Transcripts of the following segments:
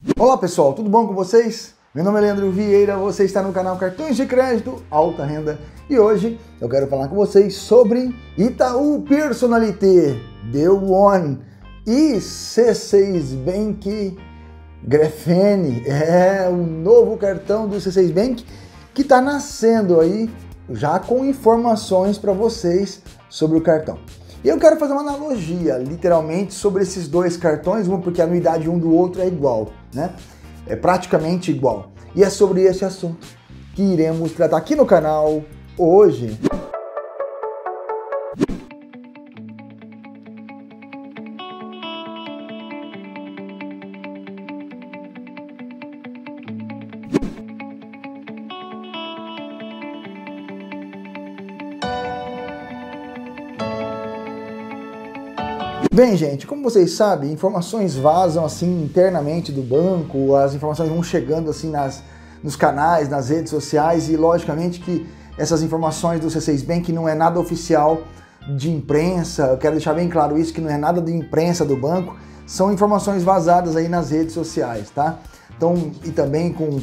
Olá pessoal, tudo bom com vocês? Meu nome é Leandro Vieira, você está no canal Cartões de Crédito Alta Renda e hoje eu quero falar com vocês sobre Itaú Personnalité, The One e C6 Bank Grafene, o novo cartão do C6 Bank que está nascendo aí já com informações para vocês sobre o cartão. E eu quero fazer uma analogia, literalmente, sobre esses dois cartões, porque a anuidade um do outro é igual, né? É praticamente igual. E é sobre esse assunto que iremos tratar aqui no canal hoje. Bem, gente, como vocês sabem, informações vazam assim internamente do banco, as informações vão chegando assim nos canais, nas redes sociais e logicamente que essas informações do C6 Bank não é nada oficial de imprensa, eu quero deixar bem claro isso, que não é nada de imprensa do banco, são informações vazadas aí nas redes sociais, tá? Então, e também com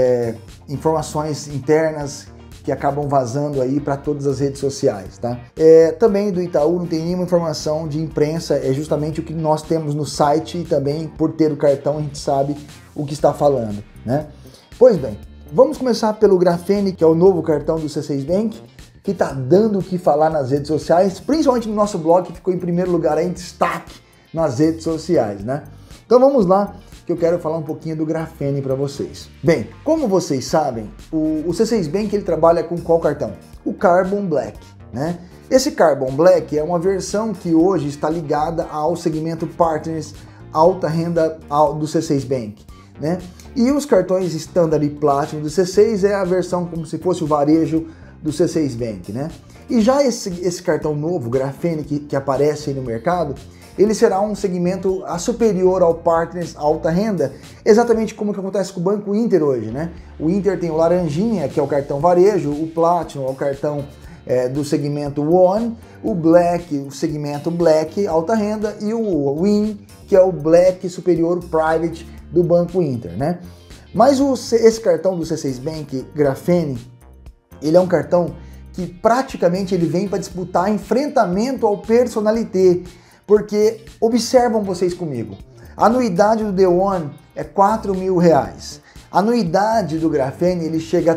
informações internas que acabam vazando aí para todas as redes sociais, tá? Também do Itaú não tem nenhuma informação de imprensa, é justamente o que nós temos no site e também por ter o cartão a gente sabe o que está falando, né? Pois bem, vamos começar pelo Grafene, que é o novo cartão do C6 Bank, que está dando o que falar nas redes sociais, principalmente no nosso blog, que ficou em primeiro lugar aí, em destaque nas redes sociais, né? Então vamos lá, que eu quero falar um pouquinho do Grafene para vocês. Bem, como vocês sabem, o C6 Bank ele trabalha com qual cartão? O Carbon Black, né? Esse Carbon Black é uma versão que hoje está ligada ao segmento Partners alta renda do C6 Bank, né? E os cartões Standard e Platinum do C6 é a versão como se fosse o varejo do C6 Bank, né? E já esse cartão novo, Grafene, que aparece aí no mercado, ele será um segmento superior ao Partners alta renda, exatamente como que acontece com o Banco Inter hoje, né? O Inter tem o Laranjinha, que é o cartão varejo, o Platinum é o cartão do segmento One, o Black, o segmento Black alta renda e o Win, que é o Black superior Private do Banco Inter, né? Mas esse cartão do C6 Bank Grafene, ele é um cartão que praticamente ele vem para disputar enfrentamento ao Personnalité, porque observam vocês comigo, a anuidade do The One é R$4.000, a anuidade do Grafene ele chega a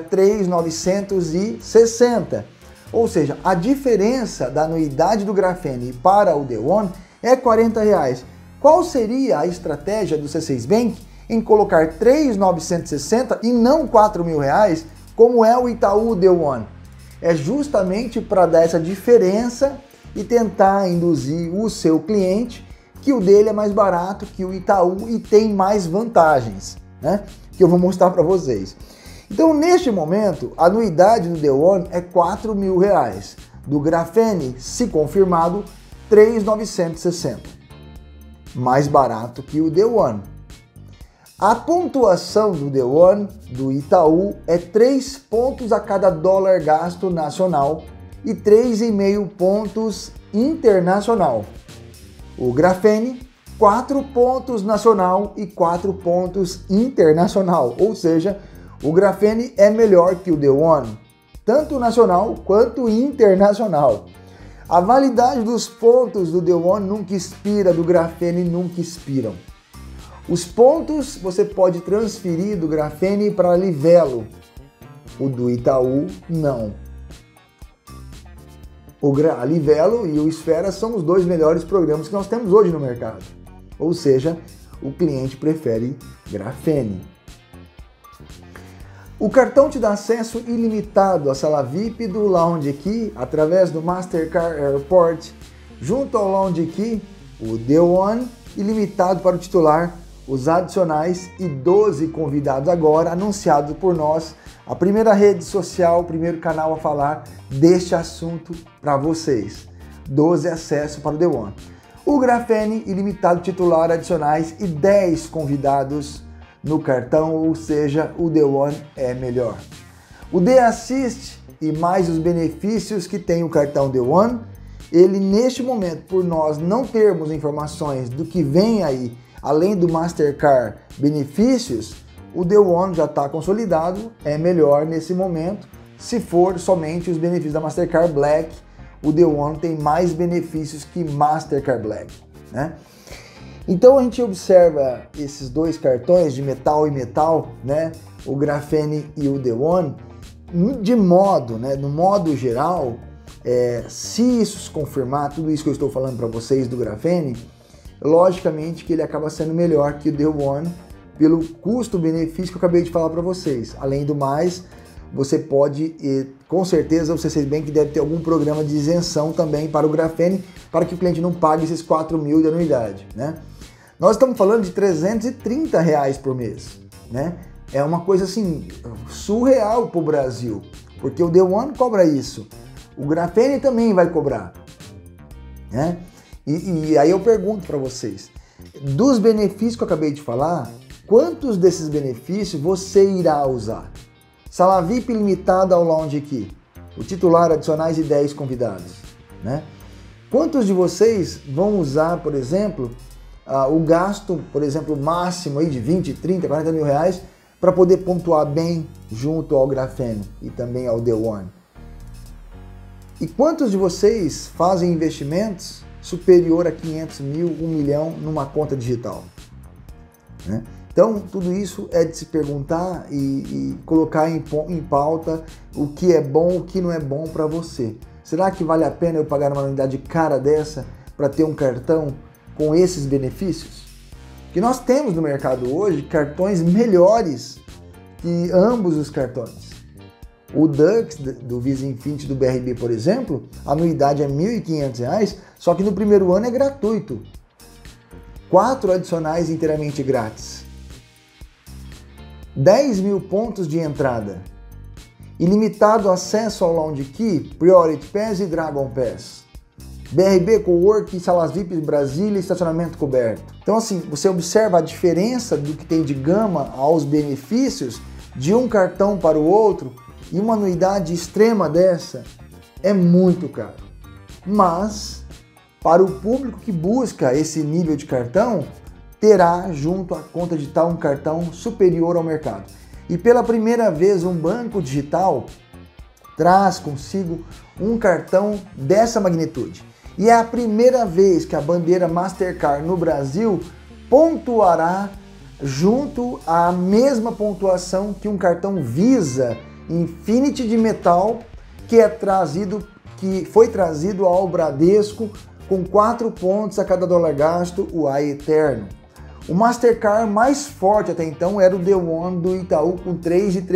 3.960, ou seja, a diferença da anuidade do Grafene para o The One é R$40. Qual seria a estratégia do C6 Bank em colocar 3.960 e não R$4.000, como é o Itaú The One? É justamente para dar essa diferença e tentar induzir o seu cliente que o dele é mais barato que o Itaú e tem mais vantagens, né? Que eu vou mostrar para vocês. Então, neste momento, a anuidade do The One é R$4.000. Do Grafene, se confirmado, 3.960. Mais barato que o The One. A pontuação do The One, do Itaú, é 3 pontos a cada dólar gasto nacional e 3,5 pontos internacional. O Grafene, 4 pontos nacional e 4 pontos internacional, ou seja, o Grafene é melhor que o The One, tanto nacional quanto internacional. A validade dos pontos do The One nunca expira, do Grafene nunca expiram. Os pontos você pode transferir do Grafene para Livelo, o do Itaú não. A Livelo e o Esfera são os dois melhores programas que nós temos hoje no mercado. Ou seja, o cliente prefere Grafene. O cartão te dá acesso ilimitado à sala VIP do Lounge Key através do Mastercard Airport. Junto ao Lounge Key, o The One ilimitado para o titular, os adicionais e 12 convidados agora anunciados por nós, a primeira rede social, o primeiro canal a falar deste assunto para vocês. 12 acessos para o The One. O Grafene ilimitado titular, adicionais e 10 convidados no cartão, ou seja, o The One é melhor. O The Assist e mais os benefícios que tem o cartão The One, ele neste momento, por nós não termos informações do que vem aí além do Mastercard benefícios, o The One já está consolidado, é melhor nesse momento. Se for somente os benefícios da Mastercard Black, o The One tem mais benefícios que Mastercard Black, né? Então a gente observa esses dois cartões de metal e metal, né? O Grafene e o The One, no modo geral, se isso se confirmar, tudo isso que eu estou falando para vocês do Grafene, logicamente que ele acaba sendo melhor que o The One pelo custo-benefício que eu acabei de falar para vocês. Além do mais, você pode, com certeza, o C6 Bank deve ter algum programa de isenção também para o Grafene, para que o cliente não pague esses 4 mil de anuidade, né? Nós estamos falando de R$330 por mês, né? É uma coisa assim, surreal para o Brasil, porque o The One cobra isso, o Grafene também vai cobrar, né? E aí eu pergunto para vocês, dos benefícios que eu acabei de falar, quantos desses benefícios você irá usar? Sala VIP limitada ao Lounge Key, o titular, adicionais e 10 convidados, né? Quantos de vocês vão usar, por exemplo, o gasto, por exemplo, máximo aí de 20, 30, 40 mil reais para poder pontuar bem junto ao Grafene e também ao The One? E quantos de vocês fazem investimentos superior a 500 mil, 1 milhão numa conta digital, né? Então, tudo isso é de se perguntar e colocar em pauta o que é bom, o que não é bom para você. Será que vale a pena eu pagar uma anuidade cara dessa para ter um cartão com esses benefícios? Que nós temos no mercado hoje cartões melhores que ambos os cartões. O Dux do Visa Infinity do BRB, por exemplo, a anuidade é R$ 1.500, só que no primeiro ano é gratuito. 4 adicionais inteiramente grátis. 10 mil pontos de entrada. Ilimitado acesso ao Lounge Key, Priority Pass e Dragon Pass. BRB Cowork, salas VIP Brasília e estacionamento coberto. Então assim, você observa a diferença do que tem de gama aos benefícios de um cartão para o outro, e uma anuidade extrema dessa é muito caro. Mas, para o público que busca esse nível de cartão, terá junto à conta digital um cartão superior ao mercado. E pela primeira vez um banco digital traz consigo um cartão dessa magnitude. E é a primeira vez que a bandeira Mastercard no Brasil pontuará junto à mesma pontuação que um cartão Visa Infinity de metal que foi trazido ao Bradesco com 4 pontos a cada dólar gasto, o Aeterno. O Mastercard mais forte até então era o The One do Itaú com 3 e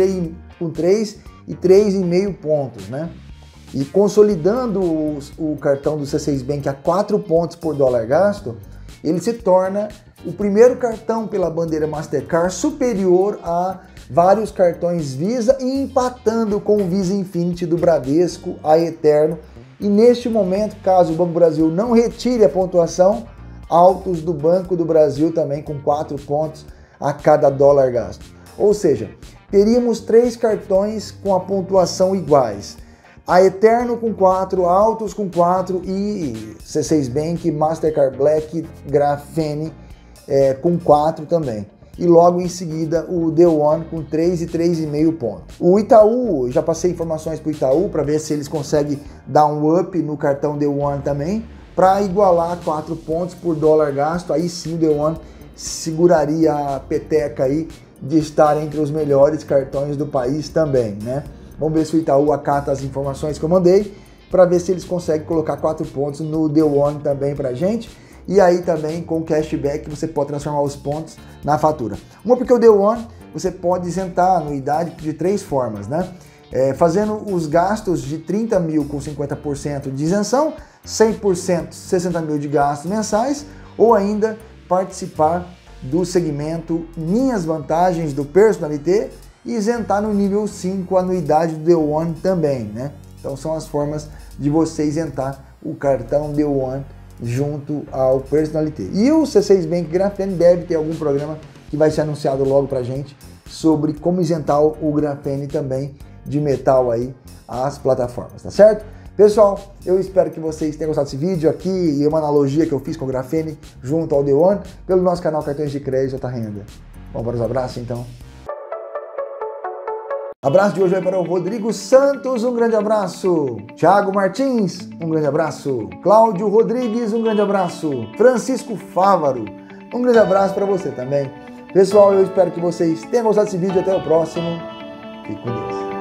3,5 pontos, né? E consolidando o cartão do C6 Bank a 4 pontos por dólar gasto, ele se torna o primeiro cartão pela bandeira Mastercard superior a vários cartões Visa e empatando com o Visa Infinity do Bradesco, Aeterno. E neste momento, caso o Banco do Brasil não retire a pontuação, Autos do Banco do Brasil também com 4 pontos a cada dólar gasto. Ou seja, teríamos 3 cartões com a pontuação iguais. Aeterno com 4, Autos com 4 e C6 Bank, Mastercard Black, Grafene com 4 também. E logo em seguida o The One com 3 e 3,5 pontos. O Itaú, já passei informações para o Itaú para ver se eles conseguem dar um up no cartão The One também, para igualar 4 pontos por dólar gasto. Aí sim o The One seguraria a peteca aí de estar entre os melhores cartões do país também, né? Vamos ver se o Itaú acata as informações que eu mandei para ver se eles conseguem colocar 4 pontos no The One também para gente. E aí também com cashback você pode transformar os pontos na fatura. Uma, porque o The One você pode isentar a anuidade de 3 formas, né? Fazendo os gastos de 30 mil com 50% de isenção, 100%, 60 mil de gastos mensais, ou ainda participar do segmento Minhas Vantagens do Personalité e isentar no nível 5 a anuidade do The One também, né? Então são as formas de você isentar o cartão The One junto ao Personalité. E o C6 Bank Grafene deve ter algum programa que vai ser anunciado logo pra gente sobre como isentar o Grafene também de metal aí às plataformas, tá certo? Pessoal, eu espero que vocês tenham gostado desse vídeo aqui e uma analogia que eu fiz com o Grafene junto ao The One pelo nosso canal Cartões de Crédito Alta Renda. Vamos para os abraços então. Abraço de hoje vai para o Rodrigo Santos, um grande abraço. Thiago Martins, um grande abraço. Cláudio Rodrigues, um grande abraço. Francisco Fávaro, um grande abraço para você também. Pessoal, eu espero que vocês tenham gostado desse vídeo. Até o próximo. Fique com Deus.